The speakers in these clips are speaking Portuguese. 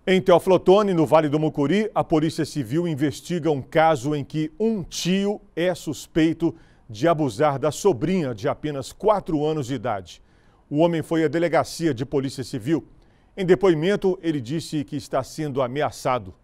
Em Teófilo Otoni, no Vale do Mucuri, a Polícia Civil investiga um caso em que um tio é suspeito de abusar da sobrinha de apenas 4 anos de idade. O homem foi à delegacia de Polícia Civil. Em depoimento, ele disse que está sendo ameaçado.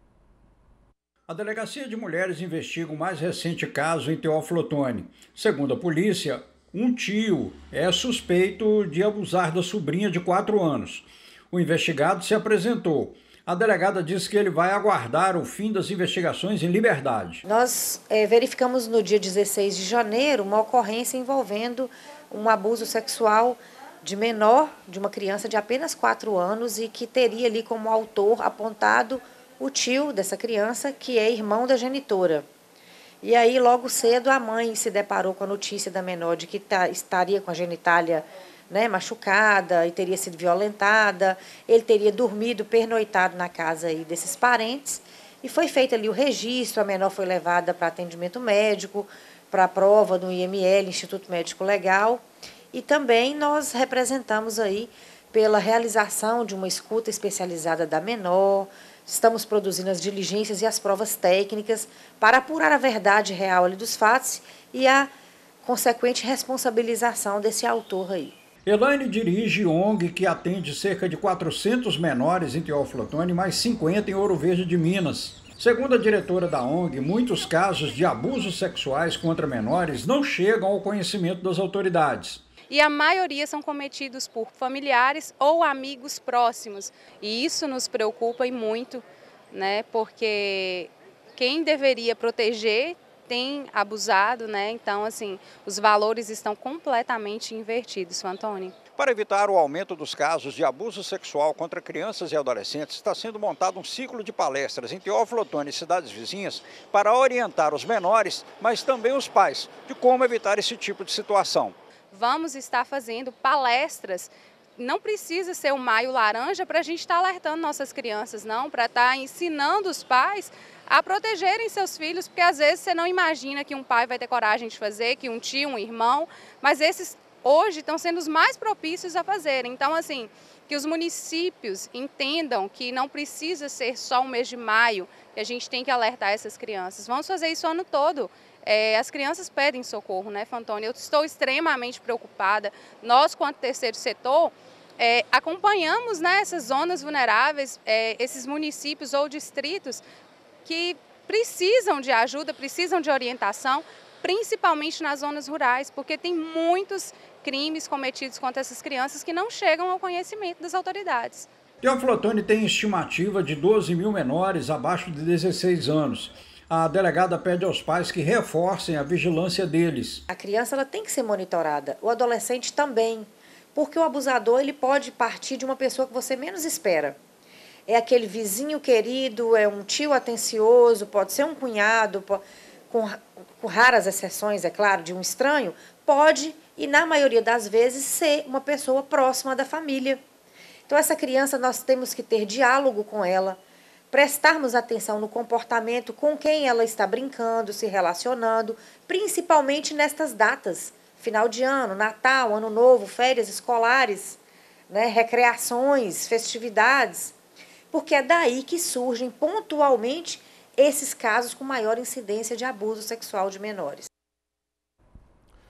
A Delegacia de Mulheres investiga o mais recente caso em Teófilo Otoni. Segundo a polícia, um tio é suspeito de abusar da sobrinha de 4 anos. O investigado se apresentou. A delegada disse que ele vai aguardar o fim das investigações em liberdade. Nós verificamos no dia 16 de janeiro uma ocorrência envolvendo um abuso sexual de menor, de uma criança de apenas 4 anos e que teria ali como autor apontado o tio dessa criança, que é irmão da genitora. E aí, logo cedo, a mãe se deparou com a notícia da menor de que estaria com a genitália machucada e teria sido violentada. Ele teria dormido, pernoitado na casa aí desses parentes. E foi feito ali o registro, a menor foi levada para atendimento médico, para a prova do IML, Instituto Médico Legal. E também nós representamos aí pela realização de uma escuta especializada da menor. Estamos produzindo as diligências e as provas técnicas para apurar a verdade real ali dos fatos e a consequente responsabilização desse autor aí. Elaine dirige ONG que atende cerca de 400 menores em Teófilo Otoni, mais 50 em Ouro Verde de Minas. Segundo a diretora da ONG, muitos casos de abusos sexuais contra menores não chegam ao conhecimento das autoridades. E a maioria são cometidos por familiares ou amigos próximos. E isso nos preocupa e muito, né? Porque quem deveria proteger tem abusado, né? Então, assim, os valores estão completamente invertidos, Antônio. Para evitar o aumento dos casos de abuso sexual contra crianças e adolescentes, está sendo montado um ciclo de palestras em Teófilo Otoni e cidades vizinhas para orientar os menores, mas também os pais, de como evitar esse tipo de situação. Vamos estar fazendo palestras. Não precisa ser o Maio Laranja para a gente estar alertando nossas crianças, não, para estar ensinando os pais a protegerem seus filhos, porque às vezes você não imagina que um pai vai ter coragem de fazer, que um tio, um irmão, mas esses hoje estão sendo os mais propícios a fazerem. Então, assim, que os municípios entendam que não precisa ser só o mês de maio, que a gente tem que alertar essas crianças. Vamos fazer isso o ano todo. As crianças pedem socorro, né, Fantônio? Eu estou extremamente preocupada. Nós, quanto terceiro setor, acompanhamos, né, essas zonas vulneráveis, esses municípios ou distritos que precisam de ajuda, precisam de orientação, principalmente nas zonas rurais, porque tem muitos crimes cometidos contra essas crianças que não chegam ao conhecimento das autoridades. Teófilo Otoni tem estimativa de 12 mil menores abaixo de 16 anos. A delegada pede aos pais que reforcem a vigilância deles. A criança ela tem que ser monitorada, o adolescente também, porque o abusador ele pode partir de uma pessoa que você menos espera. É aquele vizinho querido, é um tio atencioso, pode ser um cunhado, com raras exceções, é claro, de um estranho, pode, e na maioria das vezes, ser uma pessoa próxima da família. Então essa criança nós temos que ter diálogo com ela, prestarmos atenção no comportamento com quem ela está brincando, se relacionando, principalmente nestas datas, final de ano, Natal, Ano Novo, férias escolares, né, recreações, festividades, porque é daí que surgem pontualmente esses casos com maior incidência de abuso sexual de menores.